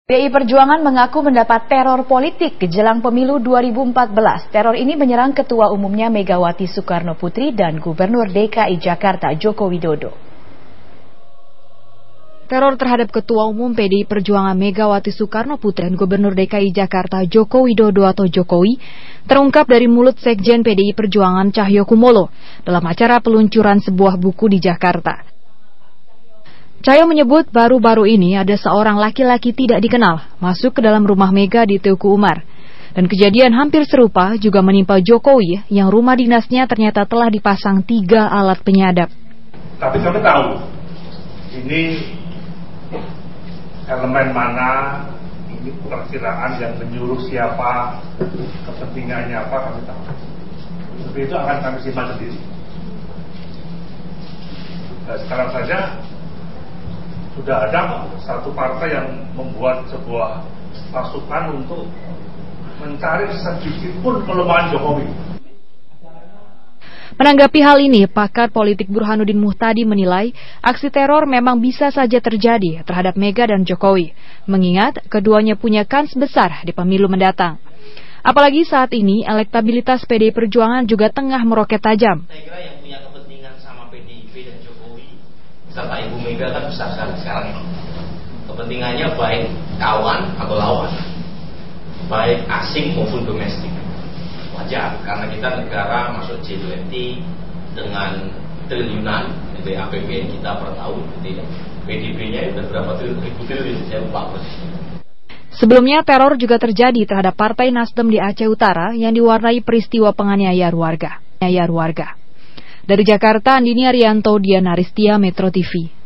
PDI Perjuangan mengaku mendapat teror politik jelang pemilu 2014. Teror ini menyerang Ketua Umumnya Megawati Soekarnoputri dan Gubernur DKI Jakarta Joko Widodo. Teror terhadap Ketua Umum PDI Perjuangan Megawati Soekarnoputri dan Gubernur DKI Jakarta Joko Widodo atau Jokowi terungkap dari mulut Sekjen PDI Perjuangan Cahyokumolo dalam acara peluncuran sebuah buku di Jakarta. Cahyo menyebut baru-baru ini ada seorang laki-laki tidak dikenal masuk ke dalam rumah Mega di Teuku Umar. Dan kejadian hampir serupa juga menimpa Jokowi yang rumah dinasnya ternyata telah dipasang 3 alat penyadap. Tapi kami tahu ini elemen mana, ini perkiraan yang menyuruh siapa, kepentingannya apa kami tahu. Tapi itu akan kami simpan sendiri. Dan sekarang saja sudah ada satu partai yang membuat sebuah pasukan untuk mencari sedikit pun kelemahan Jokowi. Menanggapi hal ini, pakar politik Burhanuddin Muhtadi menilai aksi teror memang bisa saja terjadi terhadap Mega dan Jokowi, mengingat keduanya punya kans besar di pemilu mendatang. Apalagi saat ini elektabilitas PDI Perjuangan juga tengah meroket tajam. Saya kira yang punya kepentingan sama PDIP dan Jokowi serta Ibu Mega kan besar sekali sekarang. Kepentingannya baik kawan atau lawan, baik asing maupun domestik. Wajar, karena kita negara masuk G20 dengan triliunan itu APBN kita per tahun, PDB-nya itu berapa triliun, saya lupa. Sebelumnya teror juga terjadi terhadap Partai Nasdem di Aceh Utara yang diwarnai peristiwa penganiayaan warga. Dari Jakarta, Andini Arianto, Diana Aristia, Metro TV.